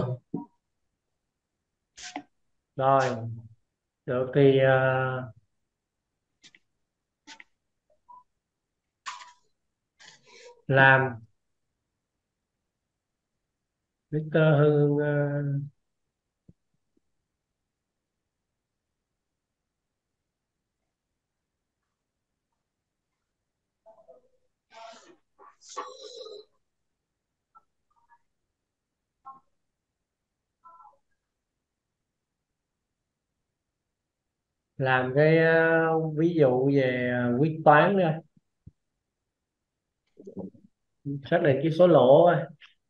[SPEAKER 1] Rồi được thì ờ, làm Mr. Hưng ờ, làm cái ờ, ví dụ về ờ, quyết toán nữa, xác định cái số lỗ thôi.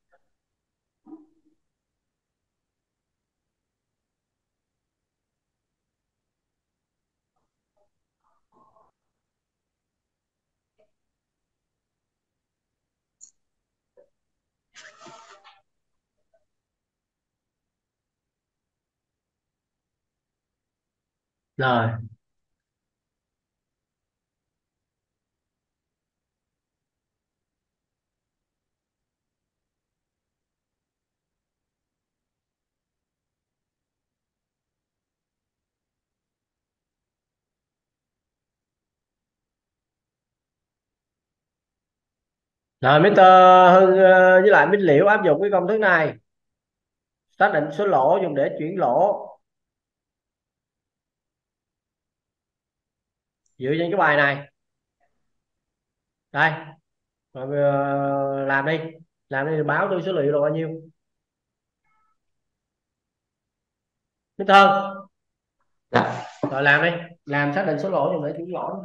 [SPEAKER 1] Rồi rồi mít-tơ Hưng ờ, với lại Mít Liễu áp dụng cái công thức này, xác định số lỗ dùng để chuyển lỗ dựa trên cái bài này. Đây, rồi, ờ, làm đi, làm đi báo tôi số liệu là bao nhiêu. Mít-tơ Hưng,
[SPEAKER 3] Dạ.
[SPEAKER 1] rồi làm đi, làm xác định số lỗ dùng để chuyển lỗ.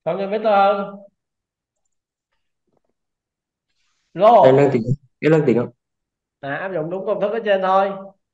[SPEAKER 1] Con nghe better hơn.
[SPEAKER 3] Em đang
[SPEAKER 1] Lô.
[SPEAKER 3] tính, em đang tính không?
[SPEAKER 1] À, áp dụng đúng công thức ở trên thôi.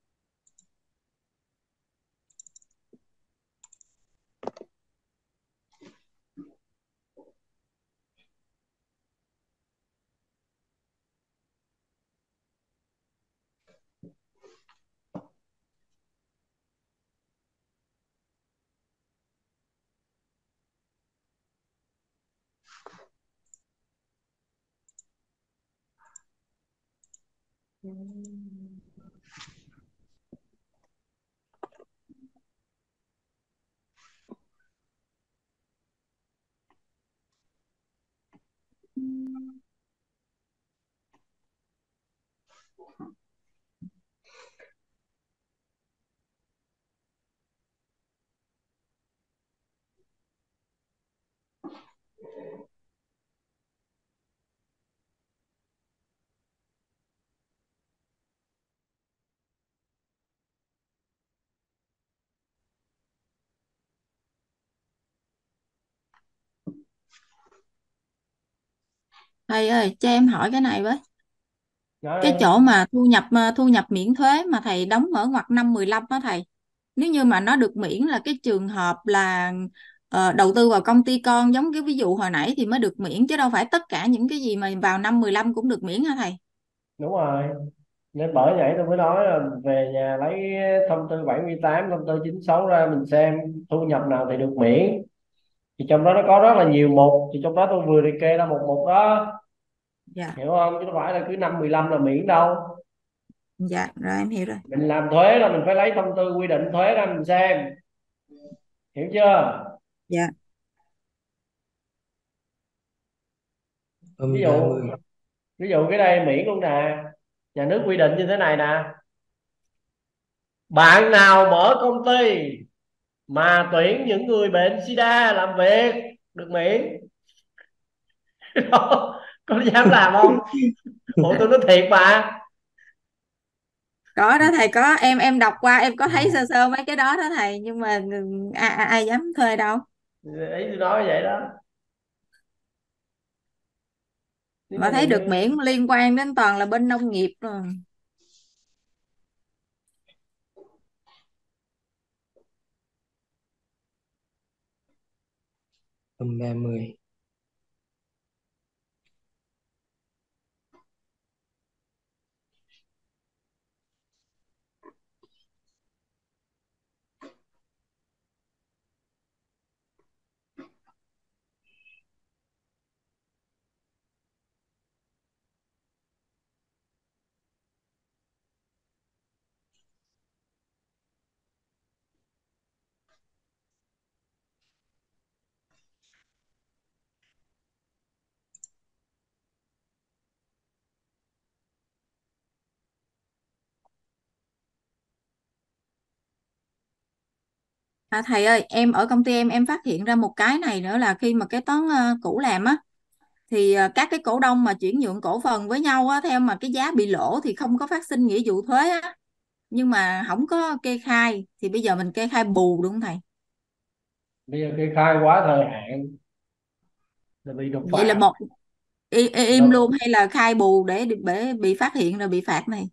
[SPEAKER 2] Thầy ơi, cho em hỏi cái này với. Cái
[SPEAKER 1] Nói
[SPEAKER 2] chỗ mà thu nhập ờ, thu nhập miễn thuế mà thầy đóng ở ngoặc năm mười lăm đó thầy. Nếu như mà nó được miễn là cái trường hợp là ờ, đầu tư vào công ty con giống cái ví dụ hồi nãy thì mới được miễn, chứ đâu phải tất cả những cái gì mà vào năm mười lăm cũng được miễn hả thầy?
[SPEAKER 1] đúng rồi, nên bởi vậy tôi mới nói là về nhà lấy thông tư bảy mươi tám, thông tư chín sáu ra mình xem thu nhập nào thì được miễn. Thì trong đó nó có rất là nhiều mục, thì trong đó tôi vừa liệt kê ra một mục đó,
[SPEAKER 2] Dạ,
[SPEAKER 1] hiểu không, chứ không phải là cứ năm mười lăm là miễn đâu.
[SPEAKER 2] dạ, rồi em hiểu rồi.
[SPEAKER 1] Mình làm thuế là mình phải lấy thông tư quy định thuế ra mình xem, hiểu chưa.
[SPEAKER 2] Dạ,
[SPEAKER 1] ví
[SPEAKER 3] Âm ba
[SPEAKER 1] dụ
[SPEAKER 3] mươi.
[SPEAKER 1] ví dụ cái đây miễn luôn nè. Nhà nước quy định như thế này nè: bạn nào mở công ty mà tuyển những người bệnh sida làm việc được miễn. Có dám làm không? Ủa tôi nói thiệt mà.
[SPEAKER 2] có đó thầy, có em em đọc qua em có thấy sơ
[SPEAKER 1] Ừ.
[SPEAKER 2] sơ mấy cái đó đó thầy, nhưng mà ừ, ai, ai, ai dám thuê đâu.
[SPEAKER 1] Ý tôi nói vậy đó. Nếu
[SPEAKER 2] Mà
[SPEAKER 1] mà nhà
[SPEAKER 2] thấy được
[SPEAKER 1] nước.
[SPEAKER 2] miễn liên quan đến toàn là bên nông nghiệp rồi.
[SPEAKER 3] Âm ba mươi.
[SPEAKER 2] À, thầy ơi, em ở công ty em em phát hiện ra một cái này nữa là khi mà kế toán ờ, cũ làm á, thì ờ, các cái cổ đông mà chuyển nhượng cổ phần với nhau á, theo mà cái giá bị lỗ thì không có phát sinh nghĩa vụ thuế á, nhưng mà không có kê khai, thì bây giờ mình kê khai bù đúng không thầy?
[SPEAKER 1] Bây giờ kê khai quá thời hạn là bị đột
[SPEAKER 2] Vậy là
[SPEAKER 1] phạt.
[SPEAKER 2] một i- i- im luôn
[SPEAKER 1] Đâu.
[SPEAKER 2] hay là khai bù để để bị phát hiện rồi bị phạt này?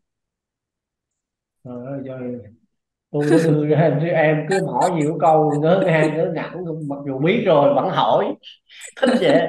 [SPEAKER 1] Trời ơi trời. Tôi có đưa ra chứ em cứ hỏi nhiều câu ngớ ngang ngớ ngẩn, mặc dù biết rồi vẫn hỏi. Thích vậy.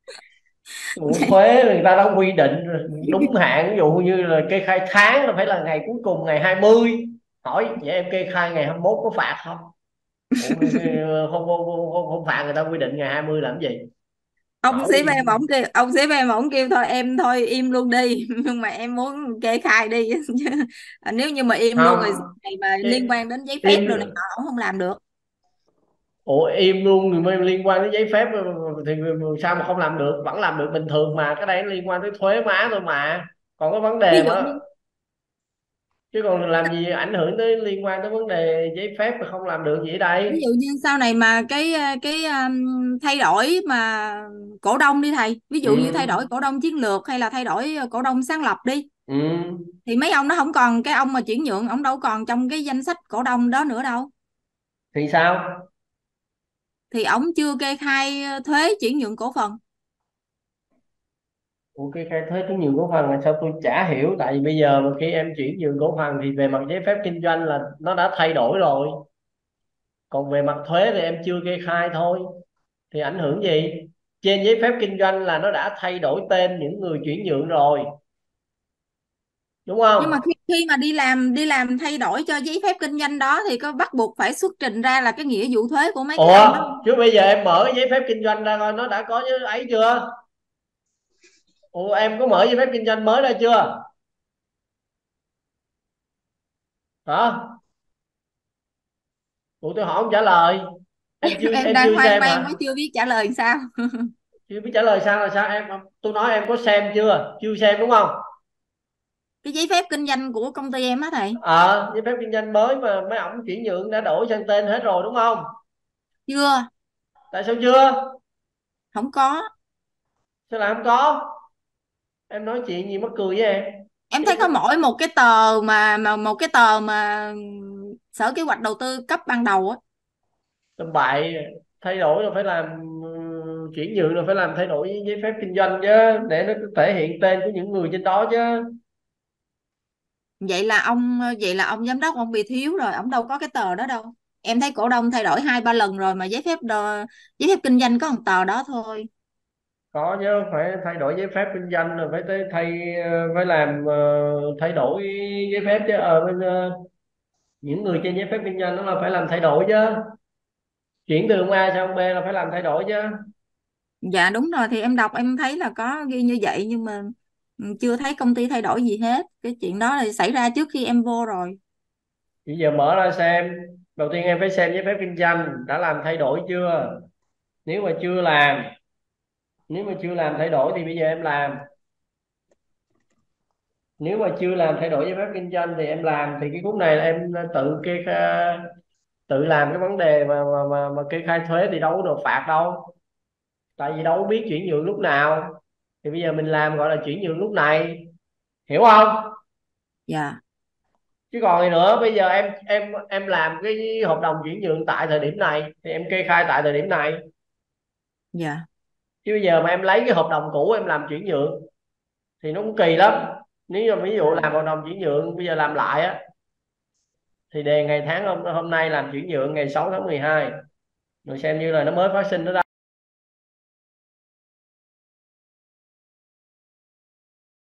[SPEAKER 1] Vụ thuế người ta đã quy định đúng hạn, ví dụ như là kê khai tháng là phải là ngày cuối cùng ngày hai mươi. Hỏi vậy em kê khai ngày hai mươi mốt có phạt không? Ủa, không, không, không, không, không phạt, người ta quy định ngày hai mươi làm gì.
[SPEAKER 2] Ông
[SPEAKER 1] Hỏi
[SPEAKER 2] sếp em ổng kêu ông sếp em ổng kêu thôi em thôi im luôn đi nhưng mà em muốn kê khai đi chứ nếu như mà im luôn rồi
[SPEAKER 1] không.
[SPEAKER 2] này mà liên quan đến giấy phép
[SPEAKER 1] Im.
[SPEAKER 2] đồ này nọ ổng không làm được.
[SPEAKER 1] Ủa im luôn rồi mới liên quan đến giấy phép thì sao mà không làm được, vẫn làm được bình thường mà, cái đây nó liên quan tới thuế má thôi mà. Còn cái vấn
[SPEAKER 2] ví
[SPEAKER 1] đề
[SPEAKER 2] dụ
[SPEAKER 1] mà,
[SPEAKER 2] như
[SPEAKER 1] chứ còn làm gì ảnh hưởng tới, liên quan tới vấn đề giấy phép mà không làm được gì ở
[SPEAKER 2] ví
[SPEAKER 1] đây.
[SPEAKER 2] dụ như sau này mà cái cái um, thay đổi mà cổ đông đi thầy, ví dụ như thay đổi
[SPEAKER 1] Ừ.
[SPEAKER 2] cổ đông chiến lược hay là thay đổi cổ đông sáng lập đi,
[SPEAKER 1] Ừ.
[SPEAKER 2] thì mấy ông đó không còn, cái ông mà chuyển nhượng ông đâu còn trong cái danh sách cổ đông đó nữa đâu.
[SPEAKER 1] Thì sao?
[SPEAKER 2] thì ổng chưa kê khai thuế chuyển nhượng cổ phần.
[SPEAKER 1] Ủa cái khai thuế chuyển nhượng cổ phần là sao tôi chả hiểu, tại vì bây giờ mà khi em chuyển nhượng cổ phần thì về mặt giấy phép kinh doanh là nó đã thay đổi rồi, còn về mặt thuế thì em chưa kê khai thôi, thì ảnh hưởng gì? Trên giấy phép kinh doanh là nó đã thay đổi tên những người chuyển nhượng rồi, đúng
[SPEAKER 2] Nhưng
[SPEAKER 1] không?
[SPEAKER 2] mà khi, khi mà đi làm đi làm thay đổi cho giấy phép kinh doanh đó thì có bắt buộc phải xuất trình ra là cái nghĩa vụ thuế của mấy cái ông
[SPEAKER 1] Ủa
[SPEAKER 2] đó.
[SPEAKER 1] chứ bây giờ em mở cái giấy phép kinh doanh ra coi nó đã có cái ấy chưa? Ủa em có mở giấy phép kinh doanh mới ra chưa hả? Ủa tôi hỏi không trả lời. Em chưa
[SPEAKER 2] Em
[SPEAKER 1] em
[SPEAKER 2] đang
[SPEAKER 1] chưa
[SPEAKER 2] hoang
[SPEAKER 1] xem
[SPEAKER 2] mang quá
[SPEAKER 1] hả?
[SPEAKER 2] chưa biết trả lời làm sao.
[SPEAKER 1] Chưa biết trả lời sao là sao em? Tôi nói em có xem chưa? Chưa xem đúng không?
[SPEAKER 2] Cái giấy phép kinh doanh của công ty em á thầy.
[SPEAKER 1] Ờ giấy phép kinh doanh mới mà mấy ổng chuyển nhượng đã đổi sang tên hết rồi đúng không?
[SPEAKER 2] Chưa,
[SPEAKER 1] Tại sao chưa?
[SPEAKER 2] không có.
[SPEAKER 1] Sao lại không có? Em nói chuyện gì mắc cười với em.
[SPEAKER 2] Em
[SPEAKER 1] Giấy
[SPEAKER 2] thấy
[SPEAKER 1] phép
[SPEAKER 2] có mỗi một cái tờ mà mà một cái tờ mà Sở Kế hoạch Đầu tư cấp ban đầu á.
[SPEAKER 1] tầm bậy, thay đổi là phải làm, ừ, chuyển nhượng là phải làm thay đổi giấy phép kinh doanh chứ, để nó thể hiện tên của những người trên đó chứ.
[SPEAKER 2] Vậy là ông vậy là ông giám đốc ông bị thiếu rồi, ông đâu có cái tờ đó đâu. Em thấy cổ đông thay đổi hai ba lần rồi mà giấy phép đo, giấy phép kinh doanh có một tờ đó thôi.
[SPEAKER 1] Có chứ, phải thay đổi giấy phép kinh doanh rồi phải tới thay ờ, phải làm, ờ, thay đổi giấy phép chứ, ở bên ờ, những người trên giấy phép kinh doanh đó là phải làm thay đổi chứ, chuyển từ ông A sang ông B là phải làm thay đổi chứ.
[SPEAKER 2] Dạ đúng rồi, thì em đọc em thấy là có ghi như vậy nhưng mà ừ, chưa thấy công ty thay đổi gì hết. Cái chuyện đó là xảy ra trước khi em vô rồi.
[SPEAKER 1] Bây giờ mở ra xem, đầu tiên em phải xem giấy phép kinh doanh đã làm thay đổi chưa. Nếu mà chưa làm, nếu mà chưa làm thay đổi thì bây giờ em làm. Nếu mà chưa làm thay đổi giấy phép kinh doanh thì em làm, thì cái khúc này là em tự kê khai, tự làm cái vấn đề mà mà mà, mà kê khai thuế thì đâu có được phạt đâu, tại vì đâu có biết chuyển nhượng lúc nào, thì bây giờ mình làm gọi là chuyển nhượng lúc này, hiểu không?
[SPEAKER 2] Dạ.
[SPEAKER 1] Chứ còn gì nữa, bây giờ em em em làm cái hợp đồng chuyển nhượng tại thời điểm này thì em kê khai tại thời điểm này,
[SPEAKER 2] Dạ.
[SPEAKER 1] chứ bây giờ mà em lấy cái hợp đồng cũ em làm chuyển nhượng thì nó cũng kỳ lắm. Nếu mà ví dụ làm hợp đồng chuyển nhượng bây giờ làm lại á, thì đề ngày tháng hôm hôm nay làm chuyển nhượng ngày sáu tháng mười hai, rồi xem như là nó mới phát sinh đó.